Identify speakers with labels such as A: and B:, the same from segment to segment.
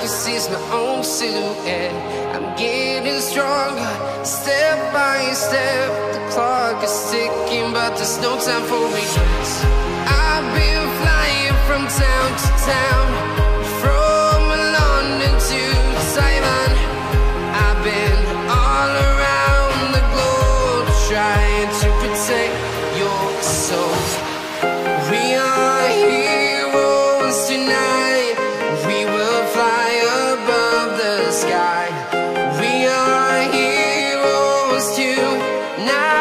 A: can see my own silhouette. I'm getting stronger, step by step. The clock is ticking, but there's no time for regrets. I've been flying from town to town, from London to Taiwan. I've been all around the globe, trying to protect your soul. We are heroes tonight. We will fly above the sky. We are heroes tonight.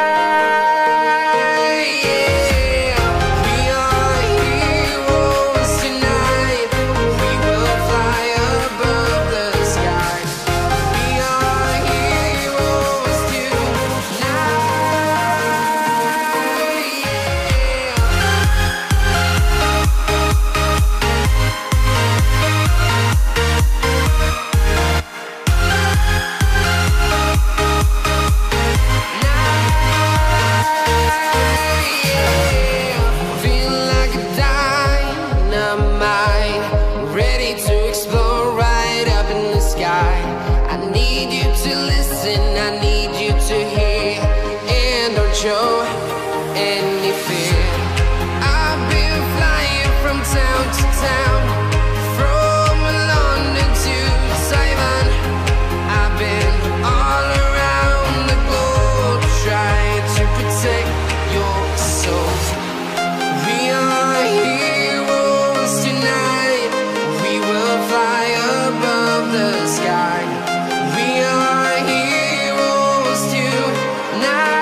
A: Show any fear. I've been flying from town to town, from London to Taiwan. I've been all around the globe, trying to protect your soul. We are heroes tonight. We will fly above the sky. We are heroes tonight.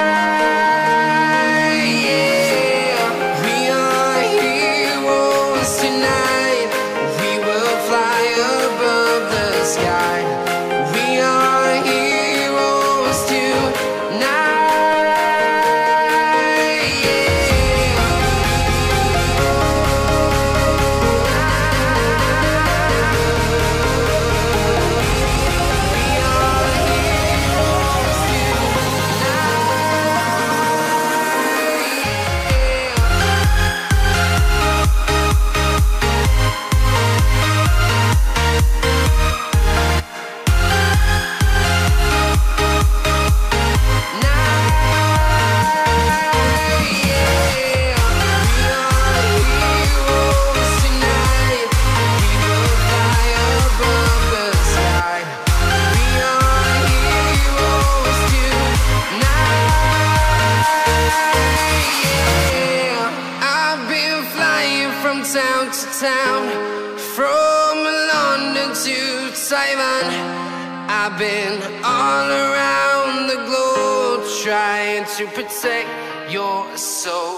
A: Town to town, from London to Taiwan. I've been all around the globe, trying to protect your soul.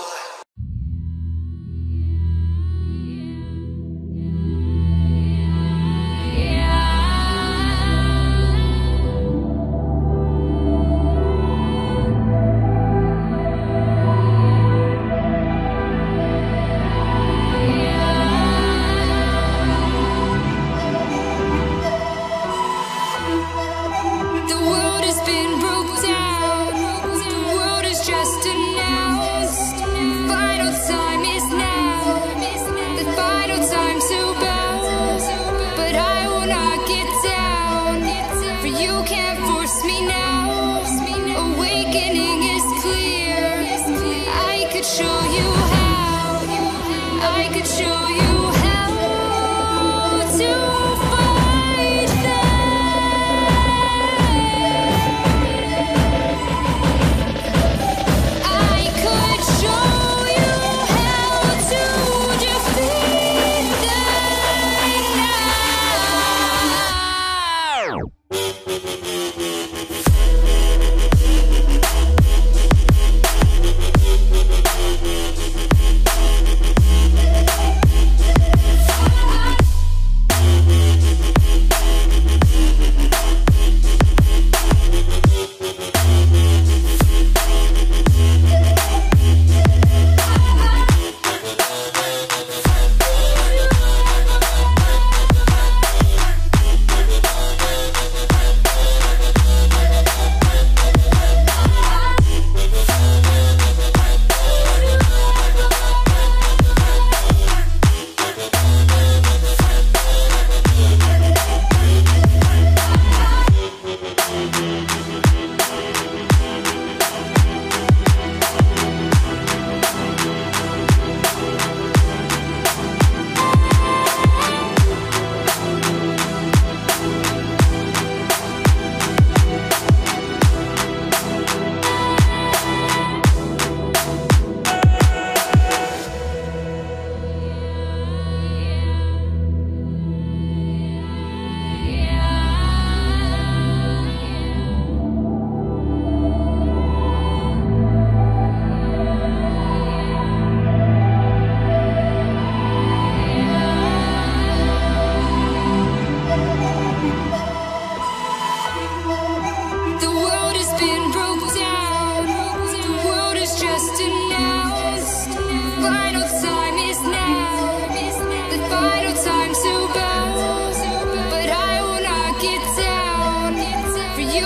B: Just announced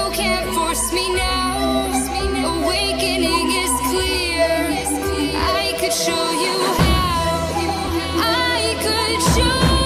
A: can't force me now. Awakening is clear. I could show you how. I could show